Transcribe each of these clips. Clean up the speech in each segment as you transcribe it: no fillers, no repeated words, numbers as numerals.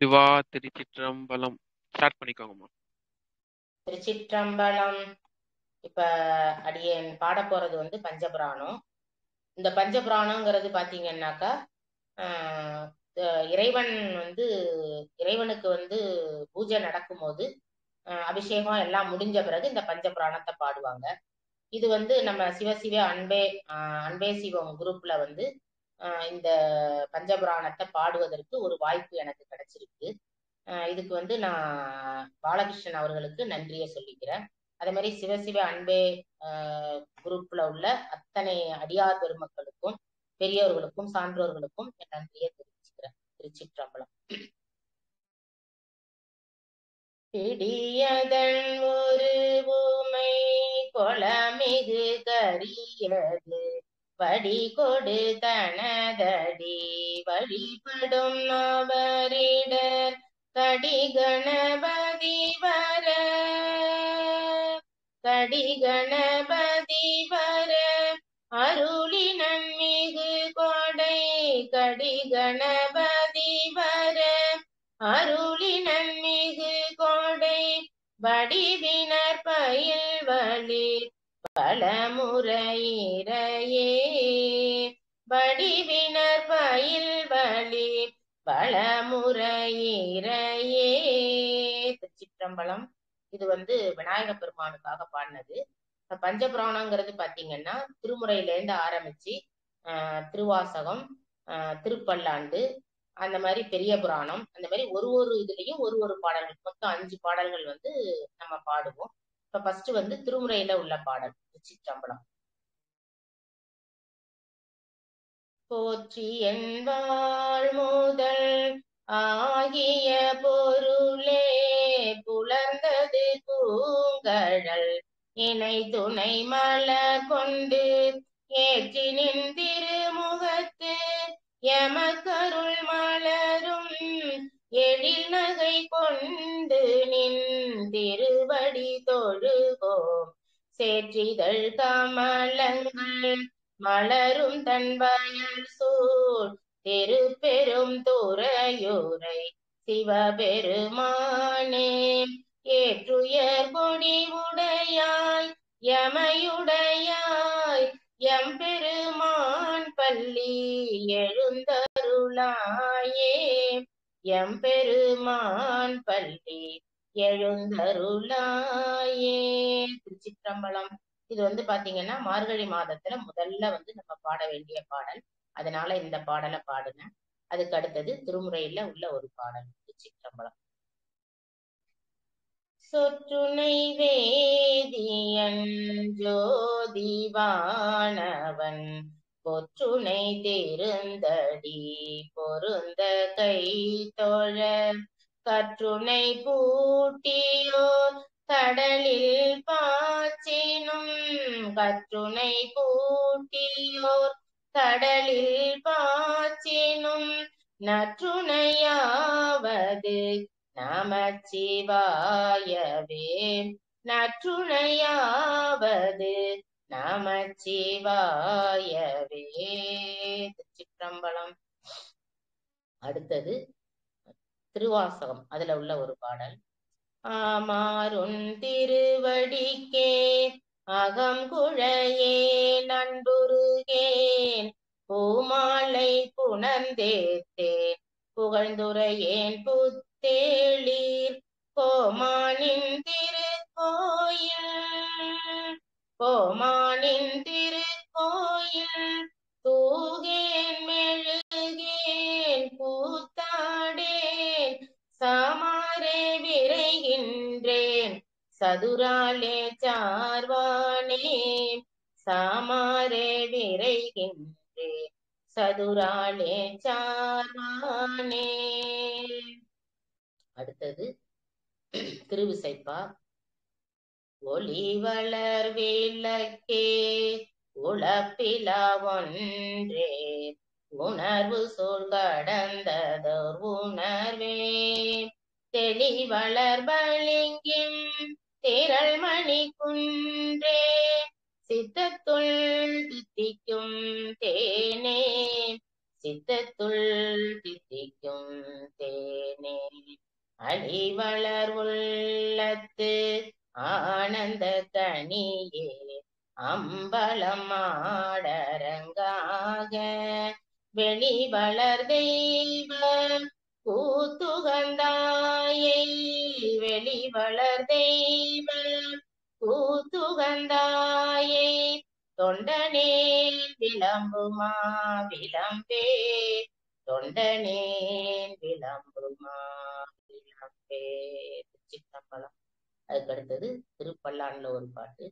சிவா திருச்சிற்றம்பலம். Start பண்ணிக்கோங்கம்மா. திருச்சிற்றம்பலம். இப்ப அடியேன் பாட போறது வந்து பஞ்சபுராணம். இந்த பஞ்சபுராணங்கிறது பாத்தீங்கன்னாக்கா இறைவன் வந்து இறைவனுக்கு வந்து பூஜை நடக்கும்போது அபிஷேகம் எல்லாம் முடிஞ்ச பிறகு இந்த பஞ்சபுராணத்தை பாடுவாங்க. இது வந்து நம்ம சிவசிவ அன்பே சிவம் குரூப்ல வந்து இந்த பஞ்சபுராணத்தை பாடுவதற்கு ஒரு வாய்ப்பு எனக்கு கிடைச்சிருக்கு. இதுக்கு வந்து நான் பாலகிருஷ்ணன் அவர்களுக்கு நன்றியை சொல்லிக்கிறேன். அதே மாதிரி சிவசிவ அன்பே குரூப்ல உள்ள அத்தனை அடியார் பெருமக்களுக்கும் பெரியவர்களுக்கும் சான்றோர்களுக்கும் என் நன்றியை தெரிவிச்சுக்கிறேன். திருச்சிற்றம்பலம். பிடியதன் ஒரு ஊமை கொளமிகு கரியது வடி கொடு தனதடி வழிபடும் அவரிடர் கடி கணபதி வர அருளினன் மிகு கொடை கடி கணபதி வர அருளினன் மிகு கொடை வடிவினர் பயில் வழி பலமுறையிறையே வடிவினர் பயில் வழி பலமுறையிறையே. திருச்சிற்றம்பலம். இது வந்து விநாயக பெருமானுக்காக பாடினது. பஞ்சபுராணங்கிறது பாத்தீங்கன்னா திருமுறையிலேருந்து ஆரம்பிச்சு திருவாசகம், திருப்பல்லாண்டு, அந்த மாதிரி பெரிய புராணம், அந்த மாதிரி ஒரு இதுலயும் ஒரு பாடல்கள், மொத்தம் 5 பாடல்கள் வந்து நம்ம பாடுவோம். இப்ப ஃபர்ஸ்ட் வந்து திருமுறையில உள்ள பாடல். திருச்சிற்றம்பலம். போற்றி என்பாள் முதல் ஆகிய பொருளே புலர்ந்தது பூங்கழல் இணை துணை மலர் கொண்டு ஏற்றி நின் திருமுகத்து எமக்கருள் மலரும் எழில் நகை கொண்டு நின் திருவடி தொழுகோம் சேற்றிதழ் கமலங்கள் மலரும் தன் வயல் சூழ் திருப்பெரும் துறையூரை சிவபெருமானே ஏற்றுயர் கொடி உடையாய் எமையுடையாய் எம்பெருமான் பள்ளி எழுந்தருளாயே எம்பெருமான் பள்ளி எழுந்தருளாயே. திருச்சிற்றம்பலம். இது வந்து பாத்தீங்கன்னா மார்கழி மாதத்துல முதல்ல வந்து நம்ம பாட வேண்டிய பாடல். அதனால இந்த பாடலை பாடுங்க. அதுக்கு அடுத்தது திருமுறையில உள்ள ஒரு பாடல். திருச்சிற்றம்பலம். சொற்றுணை வேதியன் ஜோதிவானவன் பொற்றுணை திருந்தடி பொருந்த கை தொழ கற்றுணை பூட்டியோர் கடலில் பாய்ச்சினும் கற்றுணை பூட்டியோர் கடலில் பாய்ச்சினும் நற்றுணையாவது நமச்சிவாயவே நற்றுணையாவது நமச்சிவாயவே. திருச்சிற்றம்பலம். அடுத்தது திருவாசகம், அதுல உள்ள ஒரு பாடல். ஆமாறுன் திருவடிக்கே அகம் குழையே நண்புருகேன் பூமாலை புணர்ந்தேத்தேன் புகழ்ந்துரையேன் புத்தேளீர் கோமானின் திருக்கோயில் தூகேன் மெழுகேன் கூத்தாடேன் சாமாரே விரைகின்றேன் சதுராலே சார்வானே சாமாரே விரைகின்றேன் சதுராலே சார்வானே. அடுத்தது திருவிசைப்பா. ஒளி வளர் விளக்கே உளப்பிலா ஒன்றே உணர்வு சொல் கடந்ததோர் உணர்வே தெளிவளர் பளிங்கின் திரள் மணி குன்றே சித்தத்துள் தித்திக்கும் தேனே சித்தத்துள் தித்திக்கும் தேனே அழிவளர் உள்ளத்து ஆனந்த கனியே அம்பலம் ஆடரங்காக வெளிவளர் தெய்வ கூத்துகந்தாயை வெளிவளர் தெய்வ கூத்துகந்தாயை தொண்டனேன் விளம்புமா விளம்பே தொண்டனேன் விளம்புமா விளம்பே. சிற்றம்பலம். அதுக்கு அடுத்தது திருப்பல்லான்ல ஒரு பாட்டு.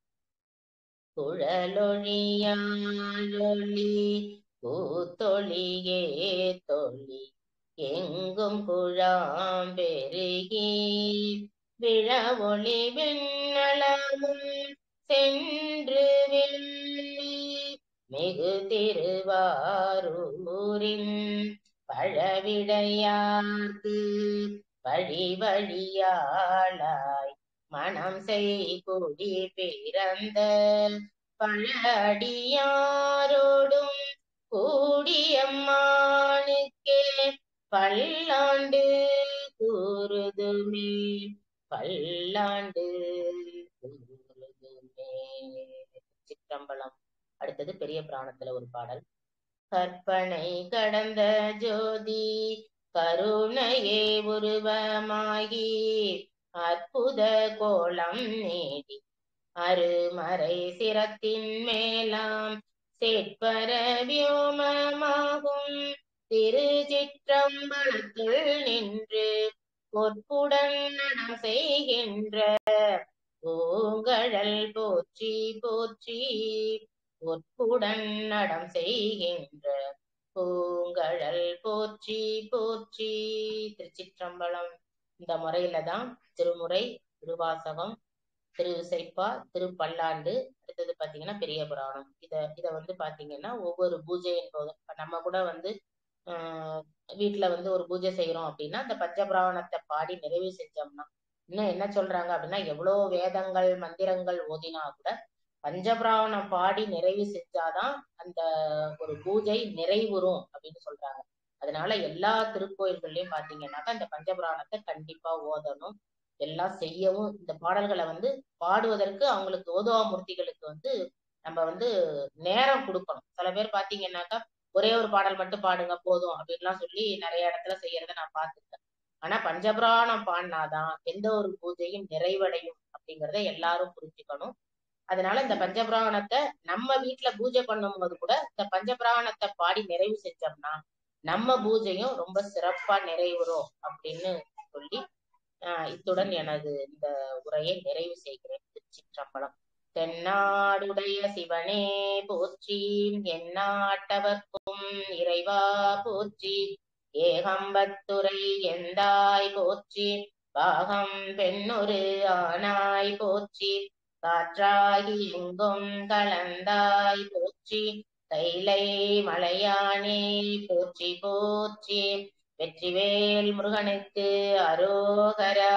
குழலொழியாழொளி கூத்தொழியே தொழி எங்கும் குழாம் பெருகி விழவொளி விண்ணளமும் சென்று வெள்ளி மிகு திருவாரூரின் பழவிடையார்க்கு வழி வழியாளாய் மனம் செய்குடி பிறந்த பழடியாரோடும் கூடியம்மானுக்கே பல்லாண்டு கூறுதுமே பல்லாண்டு கூறுதுமே. சிற்றம்பலம். அடுத்தது பெரிய புராணத்துல ஒரு பாடல். கற்பனை கடந்த ஜோதி கருணையே உருவமாகி அற்புத கோலம் நீடி அருமறை சிரத்தின் மேலாம் சேட்பர வியோமமாகும் திருச்சிற்றம்பலத்துள் நின்று பொற்புடன் நடம் செய்கின்ற பூங்கழல் போற்றி போற்றி பொற்புடன் நடம் செய்கின்ற பூங்கழல் போற்றி போற்றி. திருச்சிற்றம்பலம். இந்த முறையில தான் திருமுறை, திருவாசகம், திருவிசைப்பா, திருப்பல்லாண்டு, அடுத்தது பாத்தீங்கன்னா பெரிய புராணம். இத வந்து பாத்தீங்கன்னா ஒவ்வொரு பூஜையின் போதும் நம்ம கூட வந்து வீட்டுல வந்து ஒரு பூஜை செய்யறோம் அப்படின்னா அந்த பஞ்சபுராணத்தை பாடி நிறைவு செஞ்சோம்னா இன்னும் என்ன சொல்றாங்க அப்படின்னா எவ்வளவு வேதங்கள் மந்திரங்கள் ஓதினா கூட பஞ்சபுராணம் பாடி நிறைவு செஞ்சாதான் அந்த ஒரு பூஜை நிறைவுறும் அப்படின்னு சொல்றாங்க. அதனால எல்லா திருக்கோயில்கள்லயும் பாத்தீங்கன்னாக்கா இந்த பஞ்சபுராணத்தை கண்டிப்பா ஓதணும், எல்லாம் செய்யவும். இந்த பாடல்களை வந்து பாடுவதற்கு அவங்களுக்கு ஓதுவாமூர்த்திகளுக்கு வந்து நம்ம வந்து நேரம் கொடுக்கணும். சில பேர் பாத்தீங்கன்னாக்கா ஒரே ஒரு பாடல் மட்டும் பாடுங்க போதும் அப்படின்லாம் சொல்லி நிறைய இடத்துல செய்யறத நான் பார்த்துருக்கேன். ஆனா பஞ்சபுராணம் பாடினாதான் எந்த ஒரு பூஜையும் நிறைவடையும் அப்படிங்கிறத எல்லாரும் புரிஞ்சுக்கணும். அதனால இந்த பஞ்சபுராணத்தை நம்ம வீட்டுல பூஜை பண்ணும் போது கூட இந்த பஞ்சபுராணத்தை பாடி நிறைவு செஞ்சோம்னா நம்ம பூஜையும் ரொம்ப சிறப்பா நிறைவுறும் அப்படின்னு சொல்லி இத்துடன் எனது இந்த உரையை நிறைவு செய்கிறேன். திருச்சிற்றம்பலம். தென்னாடுடைய சிவனே போற்றி, எந்நாட்டவர்க்கும் இறைவா போற்றி, ஏகம்பத்துரை எந்தாய் போற்றி, பாகம் பெண்ணொரு ஆனாய் போற்றி, காற்றாகி எங்கும் கலந்தாய் போற்றி, கைலை மலையானே போற்றி போற்றி. வெற்றிவேல் முருகனுக்கு அரோகரா,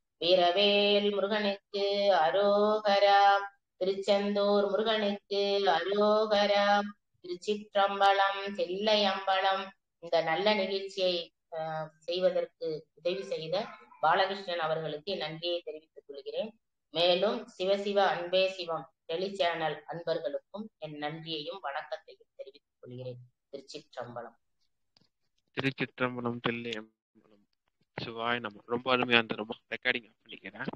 வீரவேல் முருகனுக்கு அரோகரா, திருச்செந்தூர் முருகனுக்கு அரோகரா, திருச்சிற்றம்பலம், தில்லையம்பலம். இந்த நல்ல நிகழ்ச்சியை செய்வதற்கு உதவி செய்த பாலகிருஷ்ணன் அவர்களுக்கு நன்றியை தெரிவித்துக் கொள்கிறேன். மேலும் சிவசிவ அன்பே சிவம் டெலி சேனல் அன்பர்களுக்கும் என் நன்றியையும் வணக்கத்தையும் தெரிவித்துக் கொள்கிறேன். திருச்சிற்றம்பலம். திருச்சிற்றம்பலம், தில்லையம்பலம். சிவாய நம்ம. ரொம்ப அருமையா இருந்தது. ரொம்ப ரெக்கார்டிங் பண்ணிக்கிறேன்.